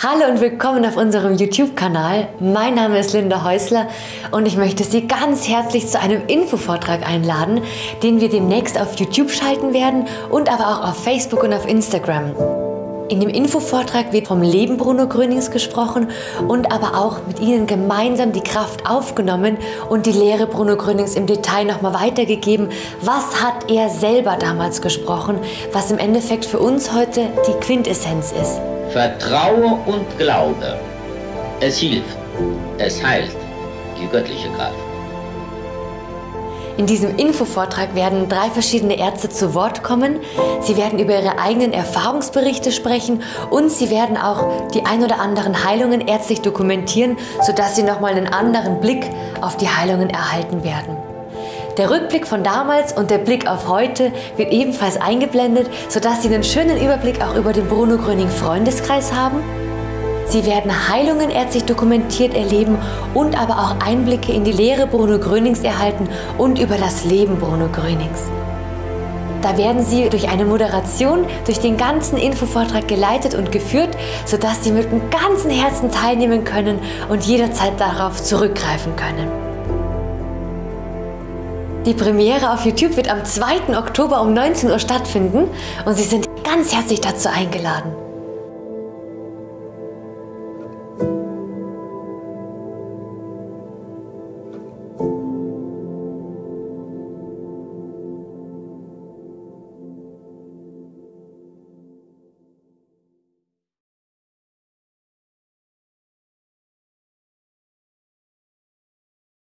Hallo und willkommen auf unserem YouTube-Kanal. Mein Name ist Linda Häusler und ich möchte Sie ganz herzlich zu einem Infovortrag einladen, den wir demnächst auf YouTube schalten werden und aber auch auf Facebook und auf Instagram. In dem Infovortrag wird vom Leben Bruno Grönings gesprochen und aber auch mit Ihnen gemeinsam die Kraft aufgenommen und die Lehre Bruno Grönings im Detail nochmal weitergegeben. Was hat er selber damals gesprochen, was im Endeffekt für uns heute die Quintessenz ist. Vertraue und Glaube. Es hilft, es heilt die göttliche Kraft. In diesem Infovortrag werden 3 verschiedene Ärzte zu Wort kommen. Sie werden über ihre eigenen Erfahrungsberichte sprechen und sie werden auch die ein oder anderen Heilungen ärztlich dokumentieren, sodass Sie nochmal einen anderen Blick auf die Heilungen erhalten werden. Der Rückblick von damals und der Blick auf heute wird ebenfalls eingeblendet, sodass Sie einen schönen Überblick auch über den Bruno Gröning Freundeskreis haben. Sie werden Heilungen ärztlich dokumentiert erleben und aber auch Einblicke in die Lehre Bruno Grönings erhalten und über das Leben Bruno Grönings. Da werden Sie durch eine Moderation durch den ganzen Infovortrag geleitet und geführt, sodass Sie mit dem ganzen Herzen teilnehmen können und jederzeit darauf zurückgreifen können. Die Premiere auf YouTube wird am 2. Oktober um 19 Uhr stattfinden und Sie sind ganz herzlich dazu eingeladen.